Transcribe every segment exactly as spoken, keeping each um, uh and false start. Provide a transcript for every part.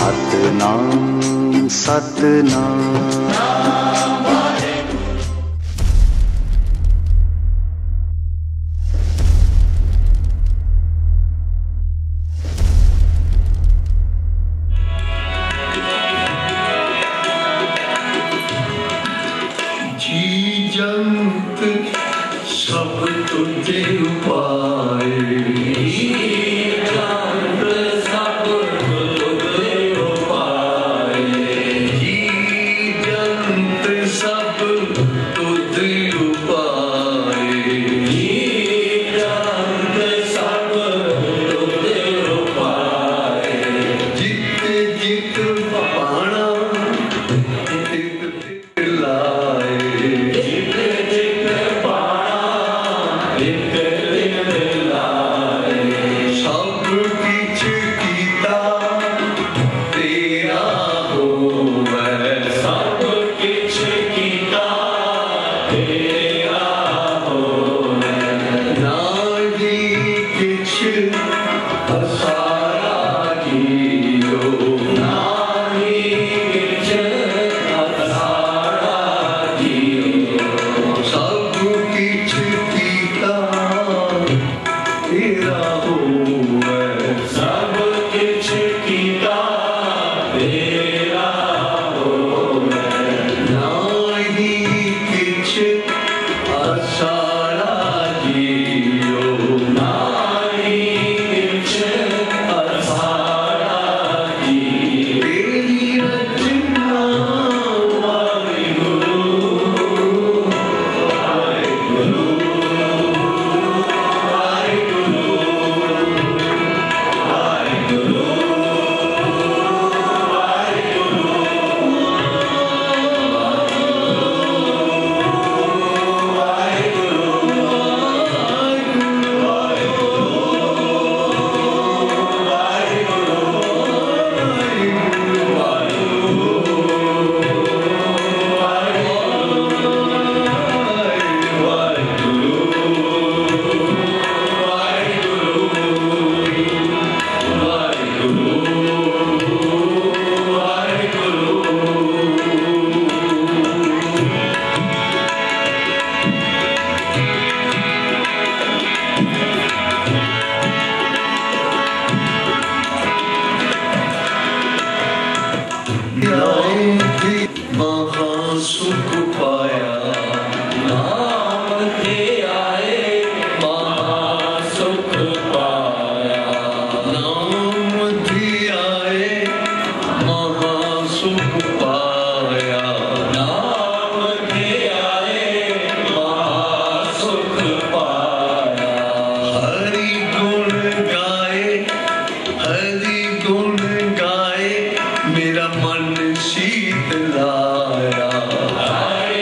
सतनाम सतनाम। जंत सब तुझे उपाय, जंत सब तुझे उपाय, जंत सब तुझे उपाय, जंत सब तुझे उपाय, जित जित पाना तित तित लाए, सुख पाया नाम ते आए, महासुख पाया नाम ते आए, महासुख पाया नाम ते आए, महासुख पाया। हरि गुण गाए, हरि गुण गाए, मेरा मन शीतलाया।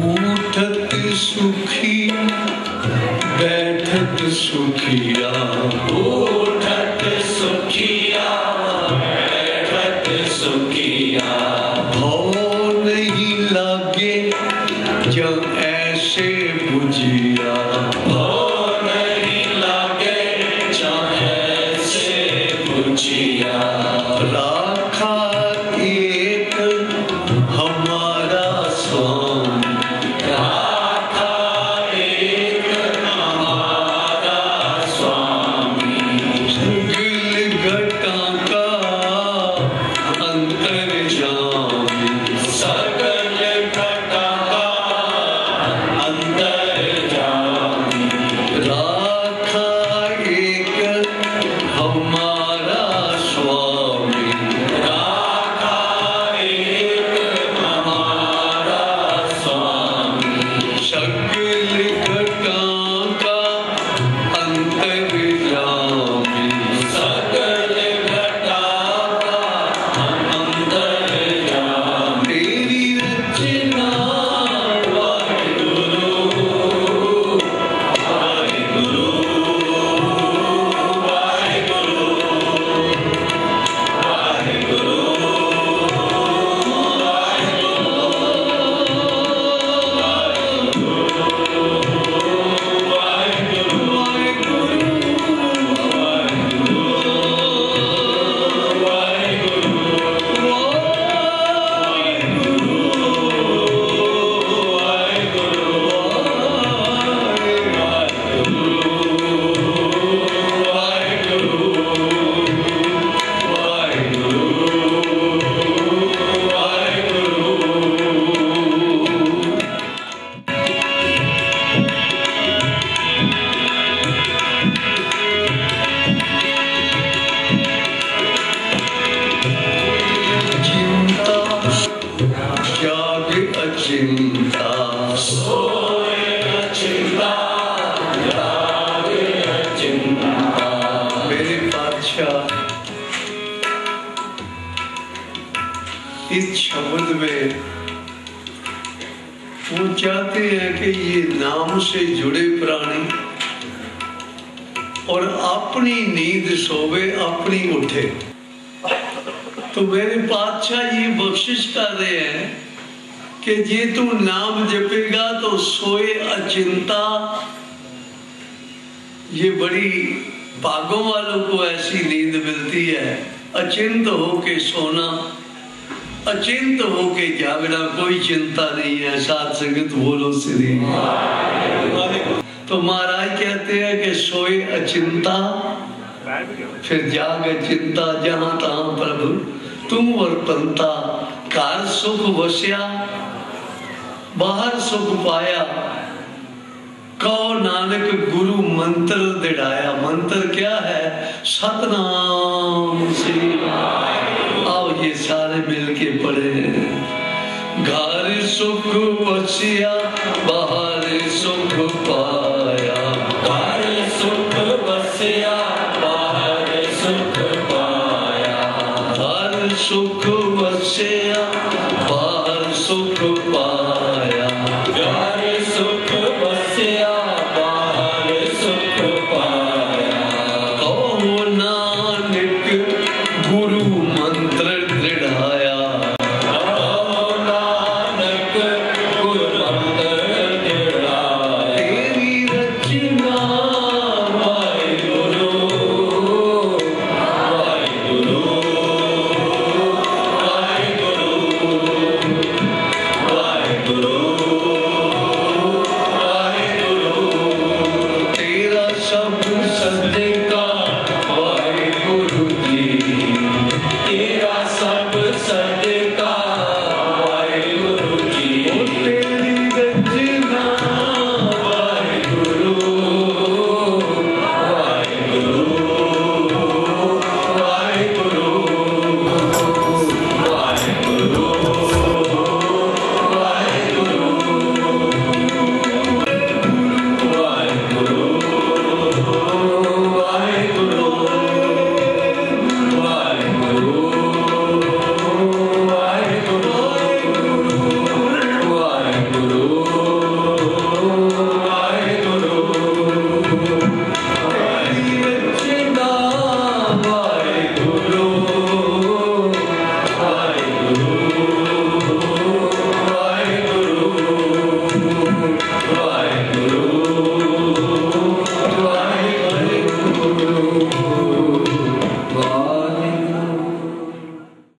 उठत सुखी बैठत सुखिया, उठत सुखिया बैठत सुखिया, भव नहीं लागे जब ऐसे बुझिया, भव नहीं लागे जब ऐसे बुझिया, राखा एक हमारा स्वामी, राखा एक हमारा स्वामी, गिल घटा का अंतर्यामी, सकल घटा का अंतर्यामी, राखा एक हमारा स्वामी, राखा एक हमारा स्वामी, सकल घटा का अंतर्यामी, सकल घटा का अंतर्यामी, तेरी रचना वाहिगुरु वाहिगुरु वाहिगुरु वाहिगुरु चिंता जाग अचिंता, सोए अचिंता जाग अचिंता, मेरे बादशाह इस शब्द में वो चाहते हैं कि ये नाम से जुड़े प्राणी और अपनी नींद सोवे अपनी उठे। तो मेरे बादशाह ये बख्शिश कर रहे हैं कि ये तू नाम जपेगा तो सोए अचिंता। ये बड़ी भागों वालों को ऐसी नींद मिलती है, अचिंत होके सोना, अचिंत होके जागना, कोई चिंता नहीं है। साथ संगत बोलो श्री। तो महाराज कहते हैं कि सोए अचिंता फिर जाग चिंता, जहां तहां प्रभु तुम वर्तनता, घर सुख वस्या बाहर सुख पाया, कहो नानक गुरु मंत्र दिड़ाया। मंत्र क्या है? सतनाम श्री। आओ ये सारे मिलके पढ़े। घर सुख वस्या बाहर सुख पाया,